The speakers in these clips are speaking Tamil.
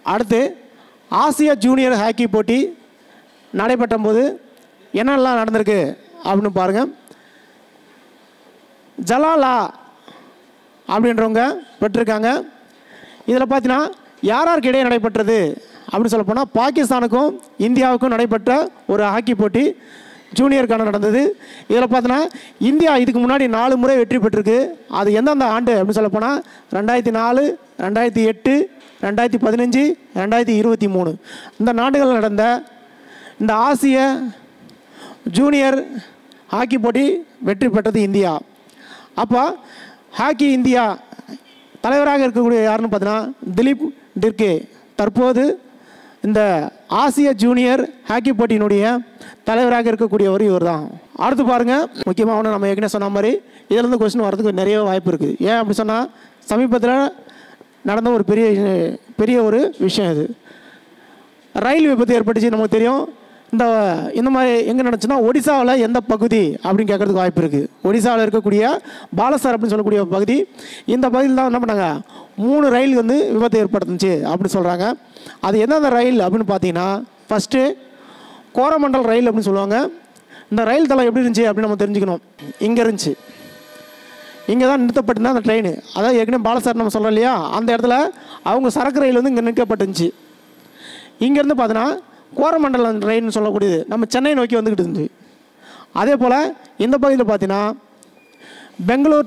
அடுத்து ஆசிய ஜூனியர் ஹாக்கி போட்டி நடைபெற்ற போது என்னெல்லாம் நடந்திருக்கு அப்படின்னு பாருங்கள். ஜலாலா அப்படின்றவங்க பெற்றிருக்காங்க. இதில் பார்த்தீங்கன்னா யாராருக்கு இடையே நடைபெற்றது அப்படின்னு சொல்ல போனால் பாகிஸ்தானுக்கும் இந்தியாவுக்கும் நடைபெற்ற ஒரு ஹாக்கி போட்டி ஜூனியருக்கான நடந்தது. இதில் பார்த்தோன்னா இந்தியா இதுக்கு முன்னாடி 4 முறை வெற்றி பெற்றிருக்கு. அது எந்தெந்த ஆண்டு அப்படின்னு சொல்ல போனால் 2004, 2008, 2015, 2023 இந்த நாடுகளில் நடந்த இந்த ஆசிய ஜூனியர் ஹாக்கி போட்டி வெற்றி பெற்றது இந்தியா. அப்போ ஹாக்கி இந்தியா தலைவராக இருக்கக்கூடிய யாருன்னு பார்த்தீங்கன்னா திலீப் டிர்கே. தற்போது இந்த ஆசிய ஜூனியர் ஹாக்கி போட்டியினுடைய தலைவராக இருக்கக்கூடியவர் இவர் தான். அடுத்து பாருங்கள், முக்கியமாக ஒன்று நம்ம ஏற்கனவே சொன்ன மாதிரி இதிலேருந்து கொஸ்டின் வரதுக்கு நிறைய வாய்ப்பு இருக்குது. ஏன் அப்படி சொன்னால் சமீபத்தில் நடந்த ஒரு பெரிய ஒரு விஷயம் இது. ரயில் விபத்து ஏற்பட்டுச்சு நமக்கு தெரியும். இந்த மாதிரி எங்கே நடந்துச்சுன்னா ஒடிசாவில் எந்த பகுதி அப்படின்னு கேட்குறதுக்கு வாய்ப்பு இருக்குது. ஒடிசாவில் இருக்கக்கூடிய பாலசர் அப்படின்னு சொல்லக்கூடிய பகுதி. இந்த பகுதியில் தான் என்ன பண்ணாங்க 3 ரயில் வந்து விபத்து ஏற்படுத்துச்சு அப்படின்னு சொல்கிறாங்க. அது எந்தெந்த ரயில் அப்படின்னு பார்த்தீங்கன்னா ஃபஸ்ட்டு கோரமண்டல் ரயில் அப்படின்னு சொல்லுவாங்க. இந்த ரயில் தளம் எப்படி இருந்துச்சு அப்படின்னு நம்ம தெரிஞ்சுக்கணும். இங்கே இருந்துச்சு, இங்கே தான் நிறுத்தப்பட்டிருந்தா அந்த ட்ரெயின். அதாவது ஏற்கனவே பாலசர் நம்ம சொல்கிறோம் இல்லையா, அந்த இடத்துல அவங்க சரக்கு ரயில் வந்து இங்கே நிற்கப்பட்டுருந்துச்சு. இங்கேருந்து பார்த்தீங்கன்னா கோரமண்டலம் ட்ரெயின் சொல்லக்கூடியது நம்ம சென்னை நோக்கி வந்துக்கிட்டு இருந்துச்சு. அதே போல் இந்த பகுதியில் பார்த்தீங்கன்னா பெங்களூர்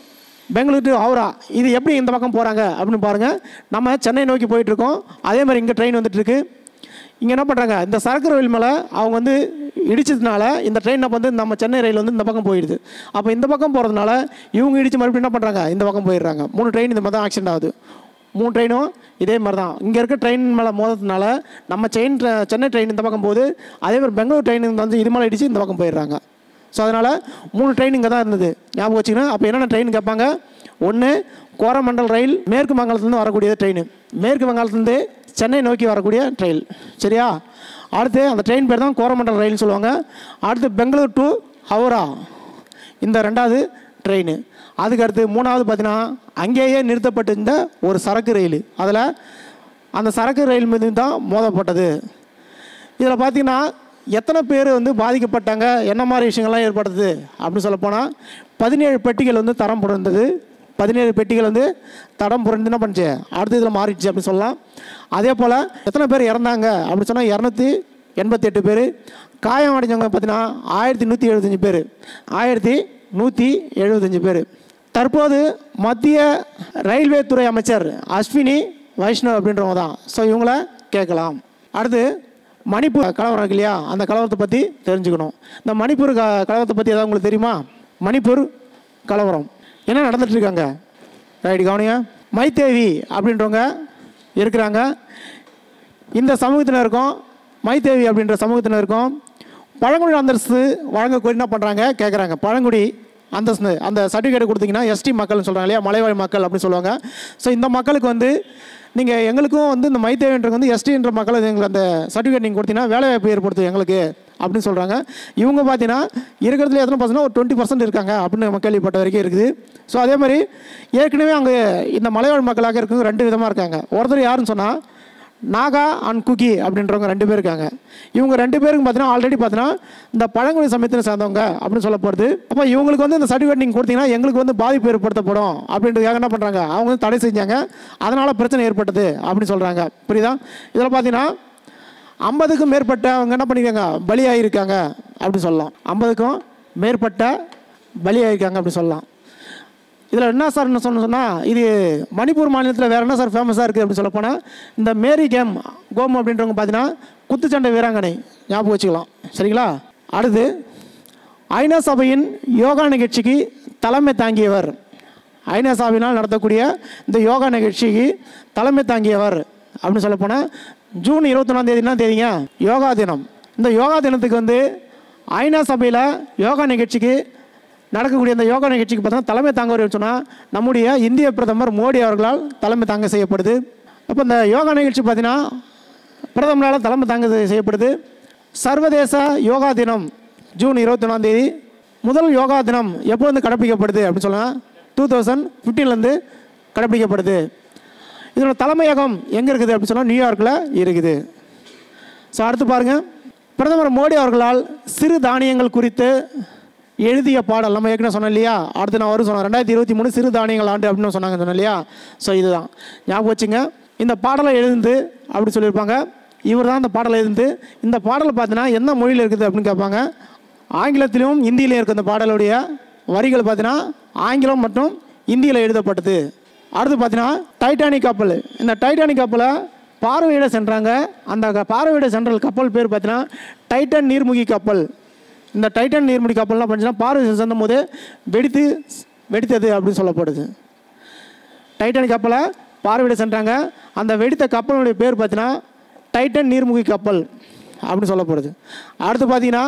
டு ஹவுரா இது எப்படி இந்த பக்கம் போகிறாங்க அப்படின்னு பாருங்கள். நம்ம சென்னை நோக்கி போயிட்டுருக்கோம். அதே மாதிரி இங்கே ட்ரெயின் வந்துட்டுருக்கு. இங்கே என்ன பண்ணுறாங்க, இந்த சரக்கு ரயில் மேலே அவங்க வந்து இடிச்சதுனால இந்த ட்ரெயின் வந்து நம்ம சென்னை ரயில் வந்து இந்த பக்கம் போயிடுது. அப்போ இந்த பக்கம் போகிறதுனால இவங்க இடித்து மறுபடியும் என்ன பண்ணுறாங்க, இந்த பக்கம் போயிடுறாங்க. 3 ட்ரெயின் இந்த மாதிரி தான் ஆக்சிடென்ட் ஆகுது. 3 ட்ரெயினும் இதே மாதிரி தான். இங்கே இருக்க ட்ரெயின் மேலே மோததுனால நம்ம சென்னை ட்ரெயின் இந்த பக்கம் போகுது. அதே மாதிரி பெங்களூர் ட்ரெயின் வந்து இது மேலே இடித்து இந்த பக்கம் போயிடுறாங்க. ஸோ அதனால் 3 ட்ரெயின் இங்கே தான் இருந்தது, ஞாபகம் வச்சுக்கணும். அப்போ என்னென்ன ட்ரெயின் கேட்பாங்க, ஒன்று கோரமண்டல் ரயில் மேற்கு வங்காளத்துலேருந்து வரக்கூடிய ட்ரெயின், மேற்கு வங்காளத்துலேருந்து சென்னை நோக்கி வரக்கூடிய ட்ரெயின், சரியா. அடுத்து அந்த ட்ரெயின் பேர் தான் கோரமண்டல் ரயில்னு சொல்லுவாங்க. அடுத்து பெங்களூர் டு ஹவுரா இந்த 2வது ட்ரெயின். அதுக்கடுத்து 3வது பார்த்தீங்கன்னா அங்கேயே நிறுத்தப்பட்டிருந்த ஒரு சரக்கு ரயில், அதில் அந்த சரக்கு ரயில் மீது தான் மோதப்பட்டது. இதில் பார்த்தீங்கன்னா எத்தனை பேர் வந்து பாதிக்கப்பட்டாங்க, என்ன மாதிரி விஷயங்கள்லாம் ஏற்படுத்துது அப்படின்னு சொல்லப்போனால் 17 பெட்டிகள் வந்து தரம் புரண்டது. 17 பெட்டிகள் வந்து தடம் புரண்டு என்ன பண்ணுச்சு, அடுத்த இதில் மாறிடுச்சு அப்படின்னு சொல்லலாம். அதே போல் எத்தனை பேர் இறந்தாங்க அப்படின்னு சொன்னால் 288 பேர். காயம் அடைஞ்சவங்க பார்த்தீங்கன்னா 1175 பேர், 1175 பேர். தற்போது மத்திய ரயில்வே துறை அமைச்சர் அஸ்வினி வைஷ்ணவ் அப்படின்றவங்க தான். ஸோ இவங்கள கேட்கலாம். அடுத்து மணிப்பூர் கலவரம் இருக்கு இல்லையா, அந்த கலவரத்தை பற்றி தெரிஞ்சுக்கணும். இந்த மணிப்பூர் கலவரத்தை பற்றி ஏதாவது உங்களுக்கு தெரியுமா? மணிப்பூர் கலவரம் என்ன நடந்துட்டுருக்காங்க, ரைட் கவனிங்க. மைத்தேவி அப்படின்றவங்க இருக்கிறாங்க. இந்த சமூகத்தினருக்கும் மைத்தேவி அப்படின்ற சமூகத்தினருக்கும் பழங்குடி அந்தஸ்து வழங்க கோரி என்ன பண்ணுறாங்க கேட்குறாங்க. பழங்குடி அந்தஸ்து அந்த சர்டிஃபிகேட் கொடுத்தீங்கன்னா எஸ்டி மக்கள்னு சொல்கிறாங்க இல்லையா, மலைவாழ் மக்கள் அப்படின்னு சொல்லுவாங்க. ஸோ இந்த மக்களுக்கு வந்து நீங்கள் எங்களுக்கும் வந்து இந்த மைத்தேவின்றது வந்து எஸ்டின்ற மக்களை எங்களுக்கு அந்த சர்டிஃபிகேட் நீங்கள் கொடுத்தீங்கன்னா வேலைவாய்ப்பு ஏற்படுத்தும் எங்களுக்கு அப்படின்னு சொல்கிறாங்க. இவங்க பார்த்தீங்கன்னா இருக்கிறதுல எத்தனை பர்சன்ட், ஒரு 20% இருக்காங்க அப்படின்னு நம்ம கேள்விப்பட்ட வரைக்கும் இருக்குது. ஸோ அதே மாதிரி ஏற்கனவே அங்கே இந்த மலைவாழ் மக்களாக இருக்கவங்க 2 விதமாக இருக்காங்க. ஒருத்தர் யாருன்னு சொன்னால் நாகா அண்ட் குகி அப்படின்றவங்க 2 பேர் இருக்காங்க. இவங்க 2 பேருக்கு பார்த்தீங்கன்னா ஆல்ரெடி பார்த்தீங்கன்னா இந்த பழங்குடி சமயத்தை சேர்ந்தவங்க அப்படின்னு சொல்லப்படுது. அப்போ இவங்களுக்கு வந்து இந்த சர்டிஃபிகேட் நீங்கள் கொடுத்தீங்கன்னா எங்களுக்கு வந்து பாதிப்பு ஏற்படுத்தப்படும் அப்படின்றதுக்காக என்ன பண்ணுறாங்க, அவங்க வந்து தடை செஞ்சாங்க. அதனால் பிரச்சனை ஏற்பட்டது அப்படின்னு சொல்கிறாங்க. புரியுதா? இதில் பார்த்தீங்கன்னா 50க்கும் மேற்பட்ட அவங்க என்ன பண்ணியிருக்காங்க, பலியாகிருக்காங்க அப்படின்னு சொல்லலாம். 50க்கும் மேற்பட்ட பலியாகிருக்காங்க அப்படின்னு சொல்லலாம். இதில் என்ன சார் என்ன சொன்னால், இது மணிப்பூர் மாநிலத்தில் வேறு என்ன சார் ஃபேமஸாக இருக்குது அப்படின்னு சொல்லப்போனால் இந்த மேரி கோம் அப்படின்றவங்க பார்த்தீங்கன்னா குத்துச்சண்டை வீராங்கனை, ஞாபகம் வச்சுக்கலாம், சரிங்களா. அடுத்து ஐநா சபையின் யோகா நிகழ்ச்சிக்கு தலைமை தாங்கியவர், ஐநா சபையினால் நடத்தக்கூடிய இந்த யோகா நிகழ்ச்சிக்கு தலைமை தாங்கியவர் அப்படின்னு சொல்லப்போனால் ஜூன் 21 என்ன தேதிங்க, யோகா தினம். இந்த யோகா தினத்துக்கு வந்து ஐநா சபையில் யோகா நிகழ்ச்சிக்கு நடக்கக்கூடிய இந்த யோகா நிகழ்ச்சிக்கு பார்த்தீங்கன்னா தலைமை தாங்குவர் சொன்னால் நம்முடைய இந்திய பிரதமர் மோடி அவர்களால் தலைமை தாங்க செய்யப்படுது. அப்போ இந்த யோகா நிகழ்ச்சி பார்த்தீங்கன்னா பிரதமரால் தலைமை தாங்க செய்யப்படுது. சர்வதேச யோகா தினம் ஜூன் 21 முதல் யோகா தினம் எப்போ வந்து கடைப்பிடிக்கப்படுது அப்படின்னு சொன்னால் 2015 கடைப்பிடிக்கப்படுது. இதோட தலைமையகம் எங்கே இருக்குது அப்படின்னு சொன்னால் நியூயார்க்கில் இருக்குது. ஸோ அடுத்து பாருங்கள், பிரதமர் மோடி அவர்களால் சிறு தானியங்கள் குறித்து எழுதிய பாடல் நம்ம ஏற்கனவே சொன்னோம் இல்லையா, அடுத்து நான் வரும் சொன்னேன் 2023 சிறு தானியங்கள் ஆண்டு அப்படின்னு சொன்னாங்க சொன்னேன் இல்லையா. ஸோ இதுதான் ஞாபகம் வச்சுங்க. இந்த பாடலை எழுந்து அப்படி சொல்லியிருப்பாங்க. இவர் தான் இந்த பாடலை எழுந்து. இந்த பாடலை பார்த்தீங்கன்னா என்ன மொழியில் இருக்குது அப்படின்னு கேட்பாங்க. ஆங்கிலத்திலும் இந்தியிலையும் இருக்குது. இந்த பாடலுடைய வரிகள் பார்த்தீங்கன்னா ஆங்கிலம் மற்றும் இந்தியில் எழுதப்பட்டது. அடுத்து பார்த்தீங்கன்னா டைட்டானிக் கப்பல். இந்த டைட்டானிக் கப்பலை பார்வையிட சென்றாங்க. அந்த பார்வையிட சென்ற கப்பல் பேர் பார்த்தீங்கன்னா டைட்டன் நீர்மூழ்கி கப்பல். இந்த டைட்டன் நீர்மூழ்கி கப்பல்லாம் பார்த்தீங்கன்னா பார்வை செல்லும் போது வெடித்தது அப்படின்னு சொல்லப்படுது. டைட்டானிக் கப்பலை பார்வையிட சென்றாங்க. அந்த வெடித்த கப்பலுடைய பேர் பார்த்தீங்கன்னா டைட்டன் நீர்மூழ்கி கப்பல் அப்படின்னு சொல்லப்படுது. அடுத்து பார்த்தீங்கன்னா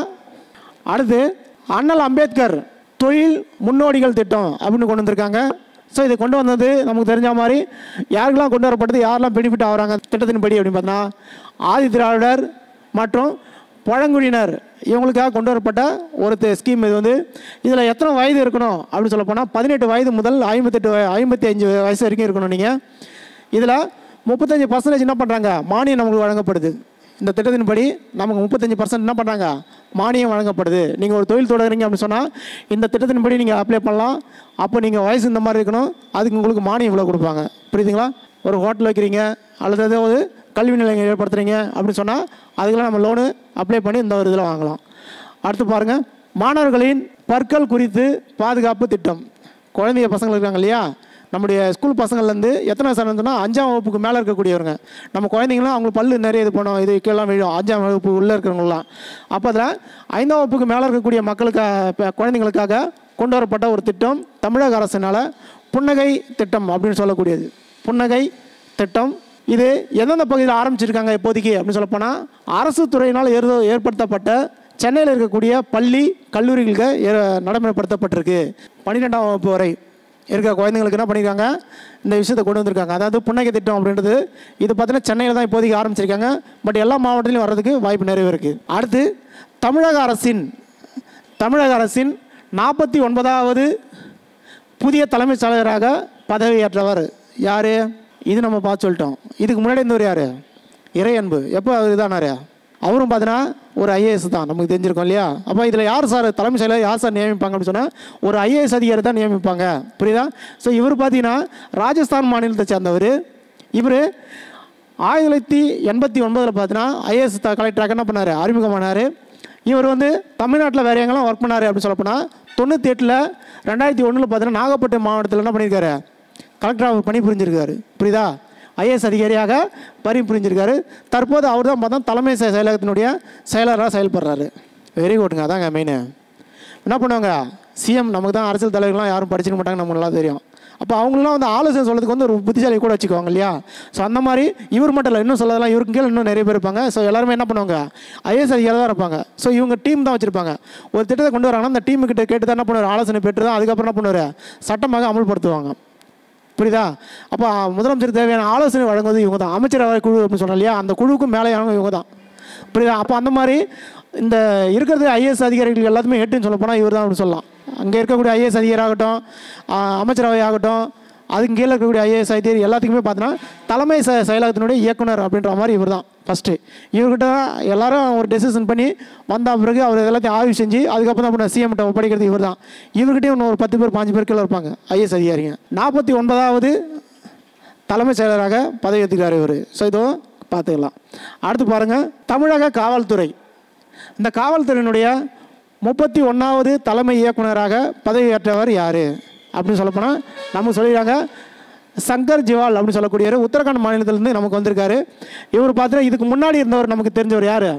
அண்ணல் அம்பேத்கர் தொழில் முன்னோடிகள் திட்டம் அப்படின்னு கொண்டு வந்திருக்காங்க. ஸோ இதை கொண்டு வந்தது நமக்கு தெரிஞ்ச மாதிரி யாருக்கெல்லாம் கொண்டு வரப்பட்டது, யாரெல்லாம் பெனிஃபிட் ஆகிறாங்க திட்டத்தின்படி அப்படின்னு பார்த்தீங்கன்னா ஆதி திராவிடர் மற்றும் பழங்குடியினர் இவங்களுக்காக கொண்டு வரப்பட்ட ஒரு ஸ்கீம். இது இதில் எத்தனை வயது இருக்கணும் அப்படின்னு சொல்ல போனால் 18 வயது முதல் 55 வயசு வரைக்கும் இருக்கணும். நீங்கள் இதில் 35% என்ன பண்ணுறாங்க, மானியம் நமக்கு வழங்கப்படுது. இந்த திட்டத்தின்படி நமக்கு 35% என்ன பண்ணுறாங்க, மானியம் வழங்கப்படுது. நீங்கள் ஒரு தொழில் தொடங்குறீங்க அப்படின்னு சொன்னால் இந்த திட்டத்தின்படி நீங்கள் அப்ளை பண்ணலாம். அப்போ நீங்கள் வயசு இந்த மாதிரி இருக்கணும், அதுக்கு உங்களுக்கு மானியம் இவ்வளோ கொடுப்பாங்க. புரியுதுங்களா? ஒரு ஹோட்டல் வைக்கிறீங்க அல்லது ஏதாவது கல்வி நிலையங்கள் ஏற்படுத்துகிறீங்க அப்படின்னு சொன்னால் அதுக்கெல்லாம் நம்ம லோனு அப்ளை பண்ணி இந்த ஒரு இதில் வாங்கலாம். அடுத்து பாருங்கள், மாணவர்களின் பற்கள் குறித்து பாதுகாப்பு திட்டம். குழந்தைங்க பசங்கள் இருக்காங்க இல்லையா, நம்முடைய ஸ்கூல் பசங்கள்லேருந்து எத்தனை வயசுனா 5ஆம் வகுப்புக்கு மேலே இருக்கக்கூடியவங்க. நம்ம குழந்தைங்களாம் அவங்களுக்கு பல்லு நிறைய இது பண்ணோம், இது கீழெல்லாம் விழும் 5ஆம் வகுப்பு உள்ளே இருக்கிறவங்களாம். அப்போ அதில் 5ஆம் வகுப்புக்கு மேலே இருக்கக்கூடிய குழந்தைங்களுக்காக கொண்டு வரப்பட்ட ஒரு திட்டம் தமிழக அரசினால் புன்னகை திட்டம் அப்படின்னு சொல்லக்கூடியது. புன்னகை திட்டம் இது எந்தெந்த பகுதியில் ஆரம்பிச்சிருக்காங்க இப்போதைக்கு அப்படின்னு சொல்லப்போனால் அரசு துறையினால் ஏற்படுத்தப்பட்ட சென்னையில் இருக்கக்கூடிய பள்ளி கல்லூரிகளுக்கு நடைமுறைப்படுத்தப்பட்டிருக்கு. 12ஆம் வகுப்பு வரை இருக்கிற குழந்தைங்களுக்கு என்ன பண்ணியிருக்காங்க, இந்த விஷயத்தை கொண்டு வந்திருக்காங்க. அதாவது புன்னகை திட்டம் அப்படின்றது இது பார்த்தீங்கன்னா சென்னையில் தான் இப்போதைக்கு ஆரம்பிச்சிருக்காங்க. பட் எல்லா மாவட்டத்திலையும் வர்றதுக்கு வாய்ப்பு நிறைய இருக்குது. அடுத்து தமிழக அரசின் 49வது புதிய தலைமைச் செயலராக பதவியேற்றவர் யார்? இது நம்ம பார்த்து சொல்லிட்டோம். இதுக்கு முன்னாடி இருந்தவர் யார்? இறையன்பு. எப்போ அவர் இதானார்? அவரும் பார்த்தீங்கன்னா ஒரு ஐஏஎஸ் தான், நமக்கு தெரிஞ்சிருக்கோம் இல்லையா. அப்போ இதில் யார் சார் தலைமை செயலர், யார் சார் நியமிப்பாங்க அப்படின்னு சொன்னால் ஒரு ஐஏஎஸ் அதிகாரி தான் நியமிப்பாங்க. புரியுதா? ஸோ இவர் பார்த்தீங்கன்னா ராஜஸ்தான் மாநிலத்தை சேர்ந்தவர். இவர் 1989 பார்த்தீங்கன்னா ஐஏஎஸ் கலெக்டராக என்ன பண்ணார், அறிமுகமானார். இவர் தமிழ்நாட்டில் வேறு எங்கெல்லாம் ஒர்க் பண்ணார் அப்படின்னு சொல்லப்போனால் 98 2001 பார்த்தீங்கன்னா நாகப்பட்டினம் மாவட்டத்தில் என்ன பண்ணியிருக்காரு, கலெக்டராக பணி புரிஞ்சிருக்காரு. புரியுதா? ஐஏஎஸ் அதிகாரியாக பணி புரிஞ்சிருக்காரு. தற்போது அவர் தான் பார்த்தா தலைமை செயலகத்தினுடைய செயலராக செயல்படுறாரு. வெரி குட்ங்க. அதாங்க மெயின். என்ன பண்ணுவாங்க, சிஎம் நமக்கு தான் அரசியல் தலைவர்கள்லாம் யாரும் படிச்சிருக்க மாட்டாங்க, நமக்கு நல்லா தெரியும். அப்போ அவங்களாம் ஆலோசனை சொல்கிறதுக்கு ஒரு புத்திசாலி கூட வச்சுக்குவாங்க இல்லையா. ஸோ அந்த மாதிரி இவர் மட்டும் இல்லை, இன்னும் சொல்லலாம், இவருக்கு கீழே இன்னும் நிறைய பேர் இருப்பாங்க. ஸோ எல்லாருமே என்ன பண்ணுவாங்க, ஐஏஎஸ் அதிகாரி தான் இருப்பாங்க. ஸோ இவங்க டீம் தான் வச்சுருப்பாங்க. ஒரு திட்டத்தை கொண்டு வராங்கன்னா அந்த டீமுக்கிட்ட கேட்டு தான் என்ன பண்ணுவார், ஆலோசனை பெற்று தான் அதுக்கப்புறம் என்ன பண்ணுவார், சட்டமாக அமல்படுத்துவாங்க. புரியுதா? அப்போ முதலமைச்சர் தேவையான ஆலோசனை வழங்குவது இவங்க தான். அமைச்சரவை குழு அப்படின்னு சொன்னோம் இல்லையா, அந்த குழுவுக்கும் மேலேயானவங்க இவங்க தான். புரியுதா? அப்போ அந்த மாதிரி இந்த இருக்கிறது ஐஏஎஸ் அதிகாரிகள் எல்லாத்துமே ஹெட்டுன்னு சொல்ல போனால் இவர் தான் அப்படின்னு சொல்லலாம். அங்கே இருக்கக்கூடிய ஐஏஎஸ் அதிகாரி ஆகட்டும், அமைச்சரவை ஆகட்டும், அதுக்கு கீழே இருக்கக்கூடிய ஐஏஎஸ் அதிகாரி எல்லாத்துக்குமே பார்த்தீங்கன்னா தலைமை செயலகத்தினுடைய இயக்குனர் அப்படின்ற மாதிரி இவர் தான் ஃபஸ்ட்டு. இவர்கிட்ட தான் எல்லாரும் ஒரு டெசிஷன் பண்ணி வந்த பிறகு அவர் எல்லாத்தையும் ஆய்வு செஞ்சு அதுக்கப்புறம் தான் சிஎம்கிட்ட ஒப்படைக்கிறது இவர் தான். இவர்கிட்டயும் இன்னும் ஒரு 10 பேர் 5 பேர் கீழே இருப்பாங்க ஐஏஎஸ் அதிகாரிங்க. 49வது தலைமைச் செயலராக பதவி ஏற்றுக்கிறார் இவர். ஸோ இதுவும் பார்த்துக்கலாம். அடுத்து பாருங்கள், தமிழக காவல்துறை. இந்த காவல்துறையினுடைய 31வது தலைமை இயக்குனராக பதவியேற்றவர் யார் அப்படின்னு சொல்லப்போனால் நமக்கு சொல்லிடுறாங்க சங்கர் ஜிவால் அப்படின்னு சொல்லக்கூடியவர். உத்தரகாண்ட் மாநிலத்திலேருந்து நமக்கு வந்திருக்காரு. இவர் பார்த்தீங்கன்னா இதுக்கு முன்னாடி இருந்தவர் நமக்கு தெரிஞ்சவர் யார்,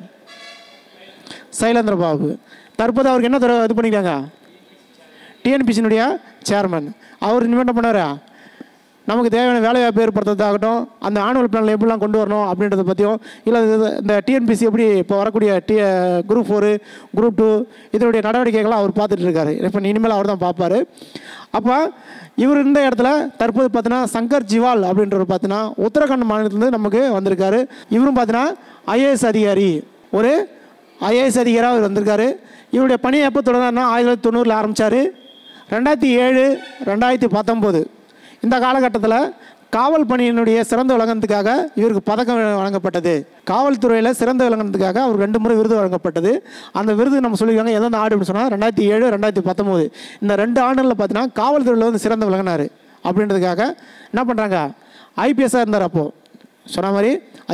சைலேந்திர பாபு. தற்போது அவருக்கு என்ன இது பண்ணிக்கிறாங்க, டிஎன்பிசியினுடைய சேர்மன். அவர் இனிமேல் என்ன பண்ணார், நமக்கு தேவையான வேலைவாய்ப்பு ஏற்படுத்துறதாகட்டும், அந்த ஆனுவல் பிளானில் எப்படிலாம் கொண்டு வரணும் அப்படின்றத பற்றியும், இல்லை இந்த டிஎன்பிசி எப்படி இப்போ வரக்கூடிய குரூப் 4 குரூப் 2 இதனுடைய நடவடிக்கைகள்லாம் அவர் பார்த்துட்டு இருக்காரு. இப்போ இனிமேல் அவர் தான் பார்ப்பார். அப்போ இவர் இருந்த இடத்துல தற்போது பார்த்தீங்கன்னா சங்கர் ஜிவால் அப்படின்றவர் பார்த்தீங்கன்னா உத்தரகாண்ட் மாநிலத்திலேருந்து நமக்கு வந்திருக்காரு. இவரும் பார்த்தீங்கன்னா ஐஏஎஸ் அதிகாரி, ஒரு ஐஏஎஸ் அதிகாரியாக அவர் வந்திருக்காரு. இவருடைய பணியை எப்போ தொடங்கினா 1990 ஆரம்பித்தார். 2007 2019 இந்த காலகட்டத்தில் காவல் பணியினுடைய சிறந்து விளங்கினதுக்காக இவருக்கு பதக்கம் வழங்கப்பட்டது. காவல்துறையில் சிறந்து விளங்கினதுக்காக அவருக்கு 2 முறை விருது வழங்கப்பட்டது. அந்த விருது நம்ம சொல்லியிருக்காங்க எந்தெந்த ஆண்டு அப்படின்னு சொன்னால் 2007, 2019 இந்த 2 ஆண்டுகளில் பார்த்தீங்கன்னா காவல்துறையில் வந்து சிறந்து விளங்கினார் அப்படின்றதுக்காக என்ன பண்ணுறாங்க, ஐபிஎஸ்ஸாக இருந்தார். அப்போது சொன்ன மாதிரி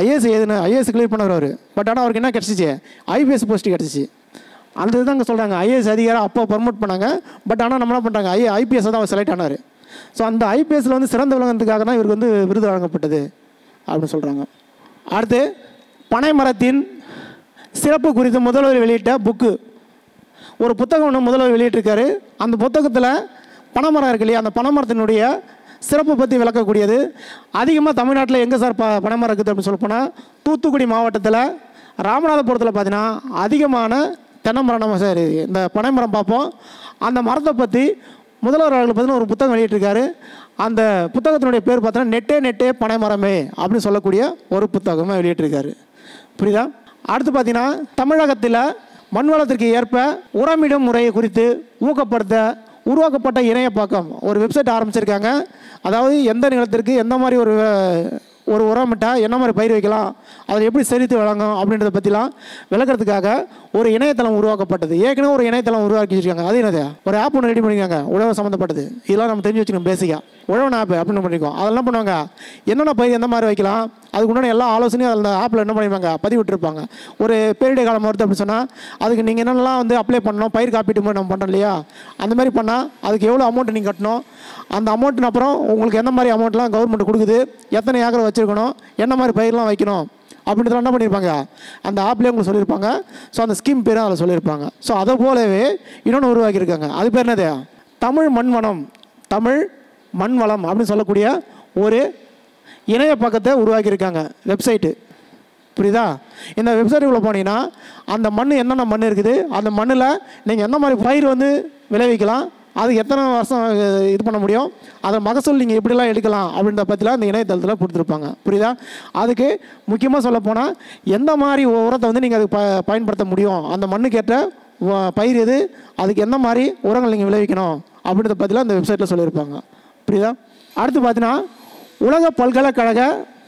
ஐஏஎஸ் கிளியர் பண்ணவர் அவர். பட் ஆனால் அவருக்கு என்ன கிடச்சிச்சு, ஐபிஎஸ் போஸ்ட்டு கிடச்சிச்சு. அந்த இதுதான் இங்கே சொல்கிறாங்க ஐஏஎஸ் அதிகாரம் அப்போ ப்ரமோட் பண்ணாங்க. பட் ஆனால் நம்ம என்ன பண்ணுறாங்க ஐபிஎஸ் தான் அவர் செலக்ட் ஆனார். ஸோ அந்த ஐபிஎஸ்சில் வந்து சிறந்த விளங்கினதுக்காக தான் இவருக்கு வந்து விருது வழங்கப்பட்டது அப்படின்னு சொல்கிறாங்க. அடுத்து பனைமரத்தின் சிறப்பு குறித்து முதல்வர் வெளியிட்ட புக்கு, ஒரு புத்தகம் ஒன்று முதல்வர் வெளியிட்டிருக்காரு. அந்த புத்தகத்தில் பனைமரம் இருக்கு இல்லையா, அந்த பனைமரத்தினுடைய சிறப்பு பற்றி விளக்கக்கூடியது. அதிகமாக தமிழ்நாட்டில் எங்கே சார் பனைமரம் இருக்குது அப்படின்னு சொல்ல போனால் தூத்துக்குடி மாவட்டத்தில் ராமநாதபுரத்தில் பார்த்தீங்கன்னா அதிகமான தென்னைமரம் நம்ம சார் இந்த பனைமரம் பார்ப்போம். அந்த மரத்தை பற்றி முதல்வர் அவர்கள் பார்த்தீங்கன்னா ஒரு புத்தகம் வெளியிட்டிருக்காரு. அந்த புத்தகத்தினுடைய பேர் பார்த்தீங்கன்னா நெட்டே நெட்டே பனைமரமே அப்படின்னு சொல்லக்கூடிய ஒரு புத்தகமாக வெளியிட்டிருக்காரு. புரியுதா? அடுத்து பார்த்தீங்கன்னா தமிழகத்தில் மண் வளத்திற்கு ஏற்ப உரமிடும் முறையை குறித்து ஊக்கப்படுத்த உருவாக்கப்பட்ட இணையப்பக்கம் ஒரு வெப்சைட் ஆரம்பிச்சிருக்காங்க. அதாவது எந்த நிலத்திற்கு எந்த மாதிரி ஒரு உரமிட்டால் என்ன மாதிரி பயிர் வைக்கலாம், அதில் எப்படி செழித்து வழங்கும் அப்படின்றத பற்றிலாம் விளக்கிறதுக்காக ஒரு இணையதளம் உருவாக்கப்பட்டது. ஏற்கனவே ஒரு இணையதளம் உருவாக்கி வச்சுருக்காங்க. அது என்னது, ஒரு ஆப் ஒன்று ரெடி பண்ணியிருக்காங்க உழவு சம்மந்தப்பட்டது. இதெல்லாம் நம்ம தெரிஞ்சு வச்சுக்கணும். பேசிக்காக உழவன் ஆப் அப்படின்னு பண்ணியிருக்கோம். அதெல்லாம் என்ன பண்ணுவாங்க, என்னென்ன பயிர் எந்த மாதிரி வைக்கலாம் அதுக்கு உண்டான எல்லா ஆலோசனையும் அதில் ஆப்பில் என்ன பண்ணியிருப்பாங்க பதிவிட்டுருப்பாங்க. ஒரு பேரிடை காலம் வருது அப்படின்னு சொன்னால் அதுக்கு நீங்கள் என்னென்னலாம் வந்து அப்ளை பண்ணணும், பயிர் காப்பீட்டு மாதிரி நம்ம பண்ணுறோம் இல்லையா, அந்த மாதிரி பண்ணால் அதுக்கு எவ்வளோ அமௌண்ட் நீங்கள் கட்டணும், அந்த அமௌண்ட்டுன்னு அப்புறம் உங்களுக்கு எந்த மாதிரி அமௌண்ட்லாம் கவர்மெண்ட் கொடுக்குது, எத்தனை ஏக்கரை வச்சுருக்கணும், என்ன மாதிரி பயிரெலாம் வைக்கணும் அப்படின்றத என்ன பண்ணியிருப்பாங்க அந்த ஆப்லேயே உங்களுக்கு சொல்லியிருப்பாங்க. ஸோ அந்த ஸ்கீம் பேரும் அதில் சொல்லியிருப்பாங்க. ஸோ அதை போலவே இன்னொன்று உருவாக்கியிருக்காங்க. அது பேர் என்னது, தமிழ் மண்வளம், தமிழ் மண் வளம் அப்படின்னு சொல்லக்கூடிய ஒரு இணைய பக்கத்தை உருவாக்கியிருக்காங்க, வெப்சைட்டு. புரியுதா? இந்த வெப்சைட்டுக்குள்ளே போனீங்கன்னா அந்த மண் என்னென்ன மண் இருக்குது, அந்த மண்ணில் நீங்கள் எந்த மாதிரி பயிர் வந்து விளைவிக்கலாம், அது எத்தனை வருஷம் இது பண்ண முடியும், அதை மகசூல் நீங்கள் எப்படிலாம் எடுக்கலாம் அப்படின்றத பற்றிலாம் இந்த இணையதளத்தில் கொடுத்துருப்பாங்க. புரியுதா? அதுக்கு முக்கியமாக சொல்லப்போனால் எந்த மாதிரி உரத்தை வந்து நீங்கள் அதுக்கு பயன்படுத்த முடியும், அந்த மண்ணுக்கேற்ற பயிர் எது, அதுக்கு எந்த மாதிரி உரங்கள் நீங்கள் விளைவிக்கணும் அப்படின்றத பற்றிலாம் இந்த வெப்சைட்டில் சொல்லியிருப்பாங்க. புரியுதா? அடுத்து பார்த்தீங்கன்னா உலக பல்கலைக்கழக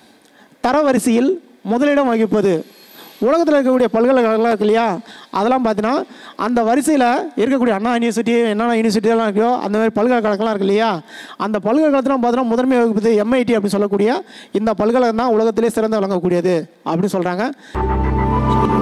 தரவரிசையில் முதலிடம் வகிப்பது. உலகத்தில் இருக்கக்கூடிய பல்கலைக்கழகங்களாக இருக்கு இல்லையா, அதெல்லாம் பார்த்தீங்கன்னா அந்த வரிசையில் இருக்கக்கூடிய அண்ணா யூனிவர்சிட்டி என்னென்ன யூனிவர்சிட்டியெல்லாம் இருக்கோ அந்த மாதிரி பல்கலைக்கழகம்லாம் இருக்கு இல்லையா, அந்த பல்கலைக்கழகத்தில் பார்த்தீங்கன்னா முதன்மை வகிப்பது MIT அப்படின்னு சொல்லக்கூடிய இந்த பல்கலைக்கழகம் தான் உலகத்திலே சிறந்து விளங்கக்கூடியது அப்படின்னு சொல்கிறாங்க.